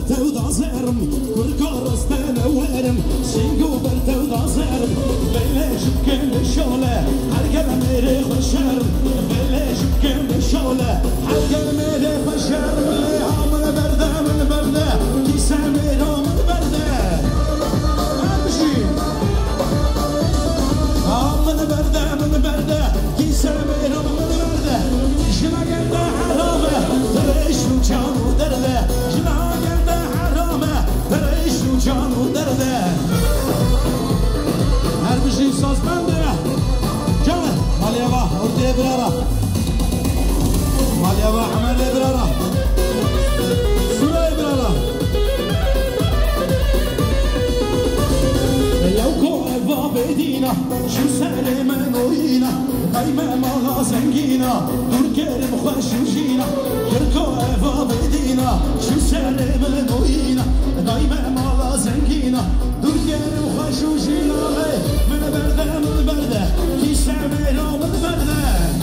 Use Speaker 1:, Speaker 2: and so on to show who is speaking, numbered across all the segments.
Speaker 1: برتو دازرم كركارستان ورم سينجو برتو دازرم بلاش بكل شغلة حركة ميري خشرم بلاش بكل شغلة حركة ميري خشرم اللي عامل بردة من بردة كيسا ميرو من بردة امشي عامل بردة من بردة كيسا ميرو من بردة جنا قلبه حرامة ريش وجان ودردة جنا قلبه حرامة ريش وجان ودردة هربشي ساز بنده جانه ماليابا ارتي برارا ماليابا عمل برارا سوري برارا لو كوفا بدينا شو سالم نورينا دايما مالا زنقينا دور كرم خوش وجينا كوفا بدينا شو سالم نورينا دايما مالا زنقينا دور كرم خوش وجينا من بردة من بردة كيسا ميرو من بردة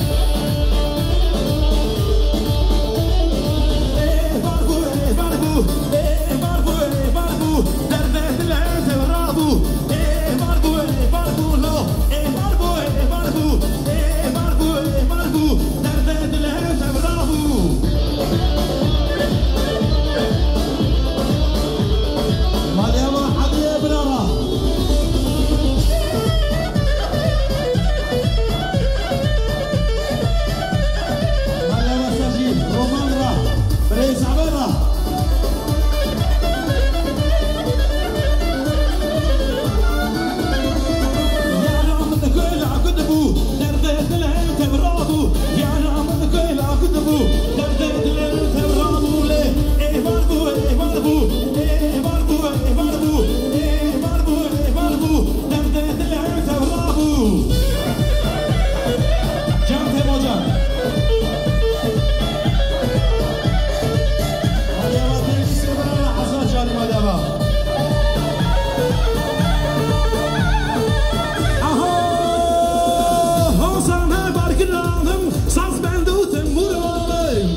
Speaker 1: باربو باربو باربو باربو دردة دلعت ورابو باربو باربو لو باربو باربو باربو باربو دردة دلعت ورابو ماليابا حدي برارا ماليابا سجين رومان را بريز عبيرا يا رام كل عقدبو دردة دلعت ورابو يا رام كل عقدبو دردة دلعت ورابو ليه باربو باربو باربو باربو باربو باربو دردة دلعت ورابو جام تيموجان ماليابا تنسي برا حسن جاري ماليابا اهو حسن برگرانم ساز بندو تنبورم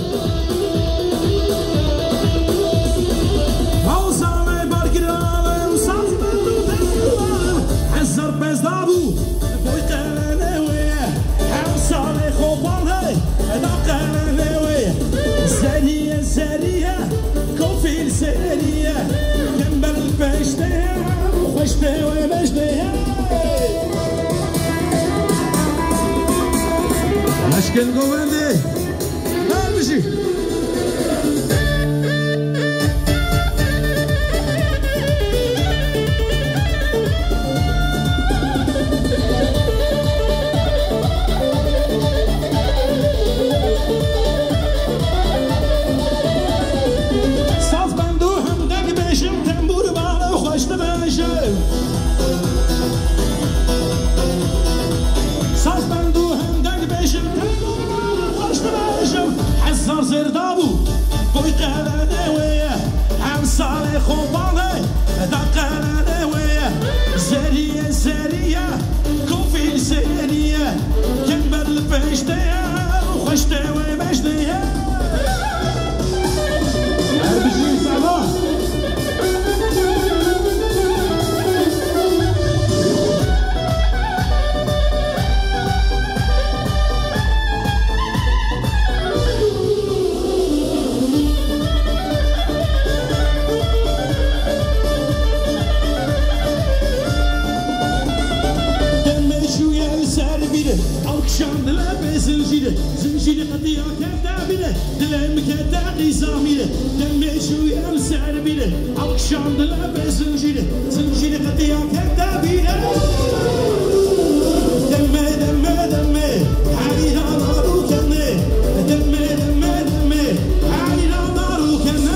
Speaker 1: حسن برگرانم ساز بندو تنبورم حزر بزدابو بوی قلنویه حسن خوبانه دا قلنویه سریه سریه کفیل سریه کمبل بشته خوشته و بشته مشکل گوونده هر بشی ساز بندو هم دگ بشم تنبور بالا خوشته بشم ساز بندو هم دگ بشم تنبور بالا خوشته بشم حزار زردابو بوی قلنه ویه هم سال خوبانه دا قلنه ویه زریه زریه کفیل زریه کمبل بشته خوشته و بشته هربشي سلام Alkışandılar be zinciri Zinciri katıya kendabile Dilem keddi zamire Demme şu yer serbire Alkışandılar be zinciri Zinciri katıya kendabile Demme demme demme Hayran arukenne Demme demme demme Hayran arukenne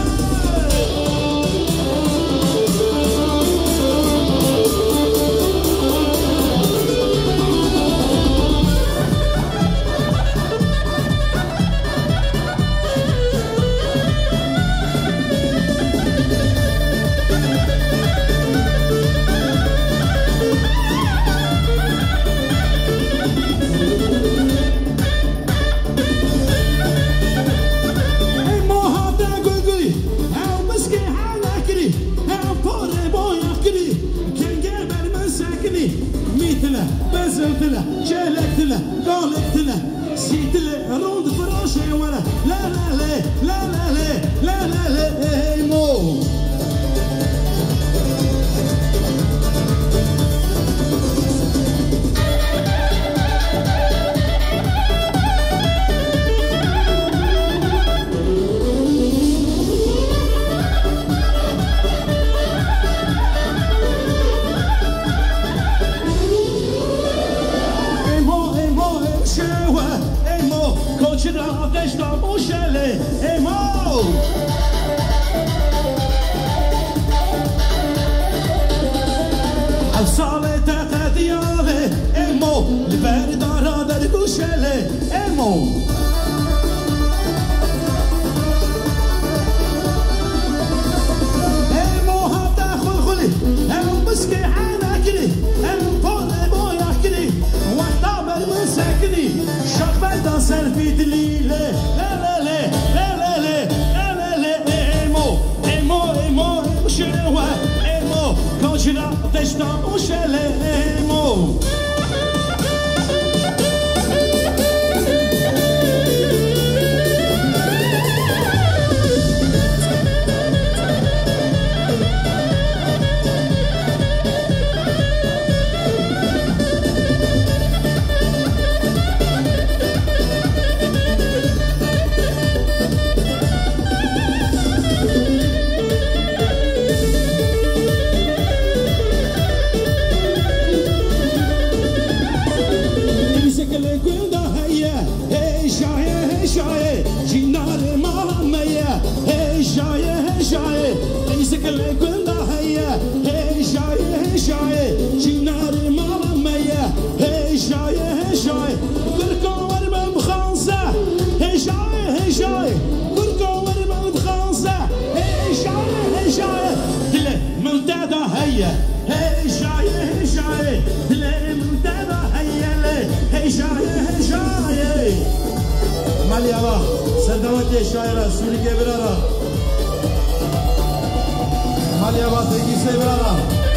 Speaker 1: ساله تقدیاله امو لبردارا در گوشله امو هم مسكي حناكني هم فوق بوياكني وطابر مسكني شغبة دانسر في دليلة لا لا لا لا لا لا لا لا ايمو ايمو ايمو وشلوة ايمو كوشلا تشتا وشلة ايمو ماليابا سردواتي شاعرة سوري كبرارا ماليابا تيجي سيبرارا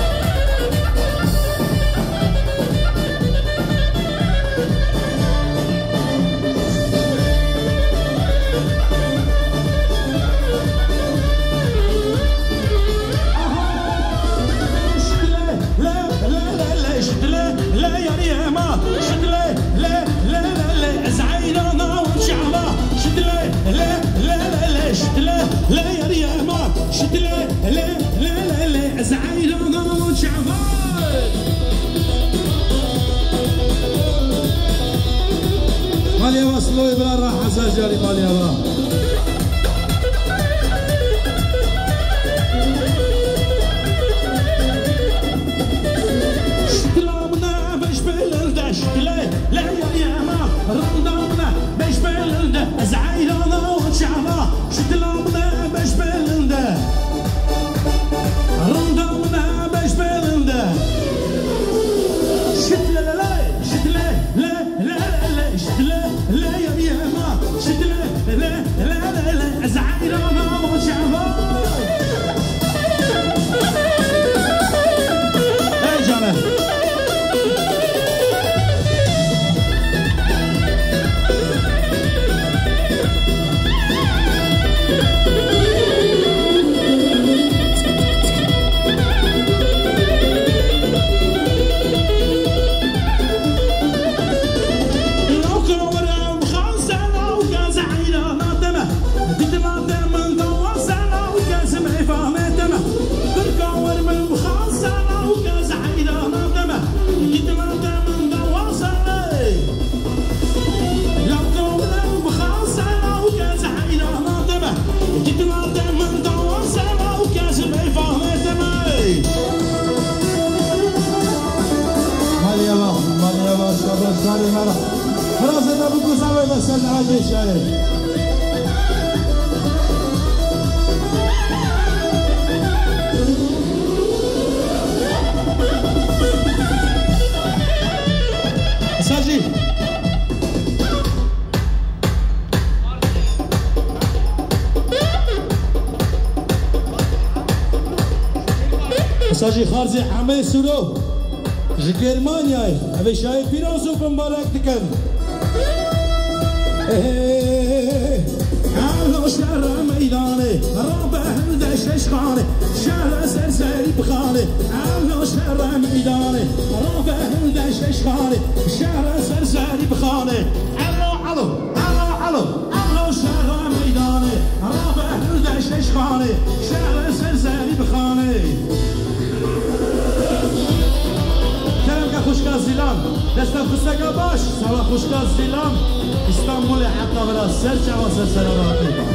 Speaker 1: لا يا ريما شتلي لا لا لا لا زعيرنا وشعبان ماليا وصلوا بلا راحة سجاري ماليا شتلامنا باش بلده شتلي لا يا ريما رمضاننا باش بلده زعيرنا وشعبان شتلامنا باش بلنده رمضاننا باش بلنده شتلا لا لا شتلا لا لا لا شتلا لا يا ريما شتلا لا لا لا لا زعيرنا وشعبان اي جمال ساري مرة خلاص انا بقول سوي بس انا عايش شايف ساجي ساجي خارجي حماي سورو جرمانيا ابي شايف فيروسو مبارك دكن على شهر ميداني ربع هندش اشخاني شهر سرسري بخاني على شهر ميداني ربع هندش اشخاني شهر سرسري بخاني على شهر ميداني ربع هندش اشخاني شهر سرسري بخاني خوشگاه زیلان دستم خستگاه باش سالا خوشگاه زیلان استانبول حتی برا سر چوا سر سر راتی